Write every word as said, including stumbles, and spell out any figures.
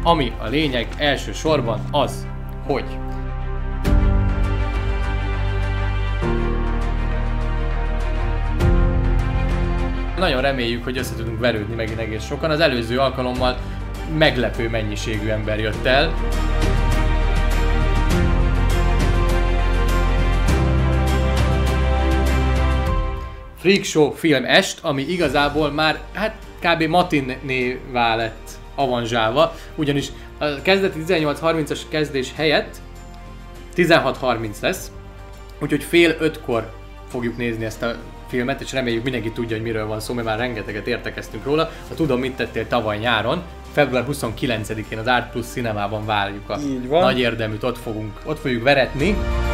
Ami a lényeg elsősorban az, hogy nagyon reméljük, hogy össze tudunk verődni megint egész sokan. Az előző alkalommal meglepő mennyiségű ember jött el. Freak Show film est, ami igazából már hát kb. Matinnévá lett avanzsálva, ugyanis a kezdeti tizennyolc harmincas kezdés helyett tizenhat harminc lesz, úgyhogy fél ötkor fogjuk nézni ezt a filmet, és reméljük mindenki tudja, hogy miről van szó, mert már rengeteget értekeztünk róla. Ha tudom, mit tettél tavaly nyáron, február huszonkilencedikén az Art Plus Cinemában várjuk a nagy érdeműt, ott fogunk, ott fogjuk veretni.